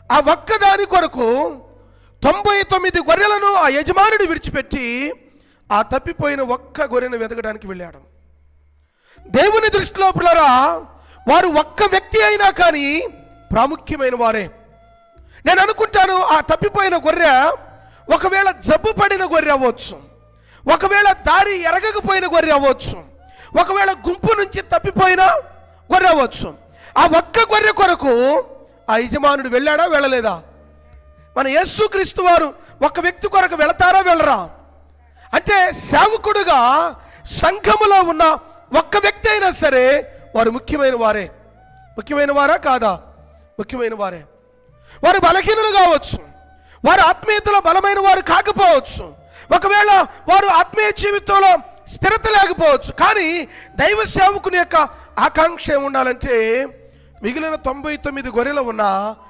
ఆ ఒక్కదాని కొరకు 99 గొర్రెలను ఆ యజమానుడు విడిచిపెట్టి ఆ తప్పిపోయిన ఒక్క గొర్రెను వెతకడానికి వెళ్ళాడు. దేవుని దృష్టిలో పిల్లరా, వారు ఒక్క వ్యక్తి అయినా కానీ ప్రాముఖ్యమైన వారే. నేను అనుకుంటాను ఆ తప్పిపోయిన గొర్రె ఒకవేళ జబ్బు పడిన గొర్రె అవ్వచ్చు, ఒకవేళ దారి ఎరగకపోయిన గొర్రె అవ్వచ్చు, ఒకవేళ గుంపు నుంచి తప్పిపోయిన గొర్రె అవ్వచ్చు. ఆ ఒక్క గొర్రె కొరకు ఆ యజమానుడు వెళ్ళాడా వెళ్ళలేదా? మన యేసుక్రీస్తు వారు ఒక వ్యక్తి కొరకు వెళతారా వెళ్ళరా? అంటే సేవకుడుగా సంఘములో ఉన్న ఒక్క వ్యక్తి అయినా సరే వారు ముఖ్యమైన వారే. ముఖ్యమైన వారా కాదా? ముఖ్యమైన వారే. వారు బలహీనులు కావచ్చు, వారు ఆత్మీయతలో బలమైన వారు కాకపోవచ్చు, ఒకవేళ వారు ఆత్మీయ జీవితంలో స్థిరత లేకపోవచ్చు. కానీ దైవ సేవకుని యొక్క ఆకాంక్ష ఉండాలంటే మిగిలిన 99 గొర్రెలు ఉన్న